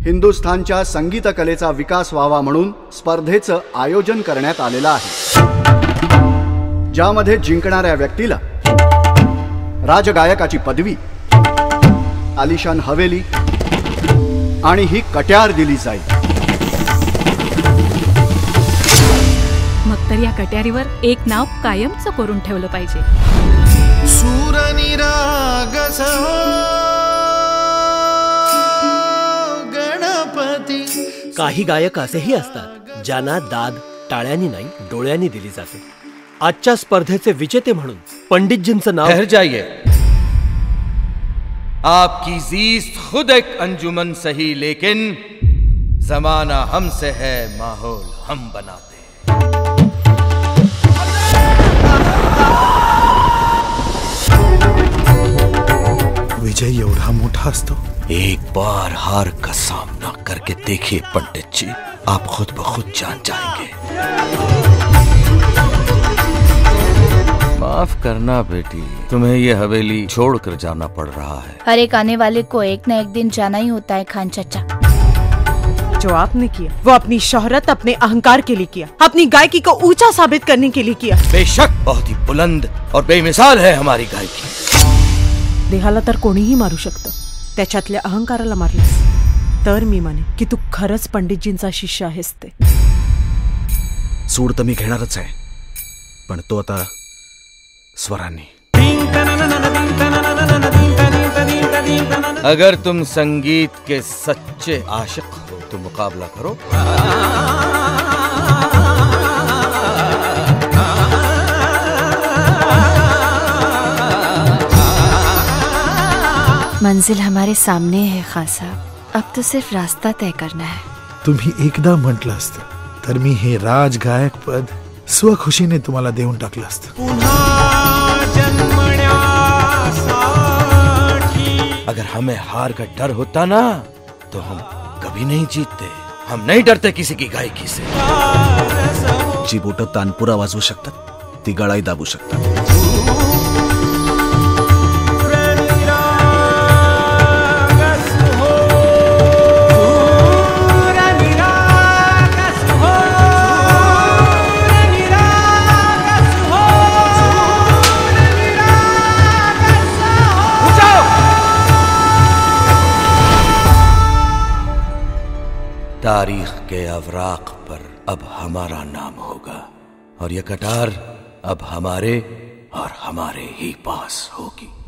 हिंदुस्थानच्या संगीत कलेचा विकास व्हावा म्हणून स्पर्धेचं आयोजन करण्यात आलेलं आहे, ज्यामध्ये जिंकणाऱ्या व्यक्तीला राजगायकाची पदवी, आलिशान हवेली आणि ही कट्यार दिली जाईल। मग तर या कट्यारीवर एक नाव कायमचं करून ठेवलं पाहिजे। सूरनिरागस गणपती। काही गायक असेही असतात ज्यांना दाद टाळ्यांनी नाही डोळ्यांनी दिली जाते। आजच्या स्पर्धेचे विजेते म्हणून पंडितजींचं नाव। ठहर जाइए, आपकी जीस्त खुद एक अंजुमन सही, लेकिन जमाना हमसे है, माहौल हम बनाते। विजय एवढा मोठा असतो। एक बार हार का सामना करके देखिए पंडित जी, आप खुद ब खुद जान जाएंगे। माफ करना बेटी, तुम्हें ये हवेली छोड़कर जाना पड़ रहा है। हर एक आने वाले को एक न एक दिन जाना ही होता है खान चाचा। जो आपने किया वो अपनी शोहरत, अपने अहंकार के लिए किया, अपनी गायकी को ऊंचा साबित करने के लिए किया। बेशक बहुत ही बुलंद और बेमिसाल है हमारी गायकी। देहाला तर कोणीही मारू शकतं, त्याच्यातल्या अहंकाराला मारलीस तर मी माने की तू खरंच पंडितजींचा शिष्य आहेस ते। सूड तर मी घेणारच आहे, पण तो आता स्वरांनी। अगर तुम संगीत के सच्चे आशिक हो तो मुकाबला करो। मंजिल हमारे सामने है खान साहब, अब तो सिर्फ रास्ता तय करना है। तुम्ही एकदा म्हटलं असतं तर मी हे राजगायक पद स्वखुशीने तुम्हाला देऊन टाकलं असतं। अगर हमें हार का डर होता ना तो हम कभी नहीं जीतते। हम नहीं डरते किसी की गायकी से। जी बोटं तानपुरा वाजवू शकतात ती गळाई दाबू शकतात। तारीख के अवराक पर अब हमारा नाम होगा और ये कटार अब हमारे और हमारे ही पास होगी।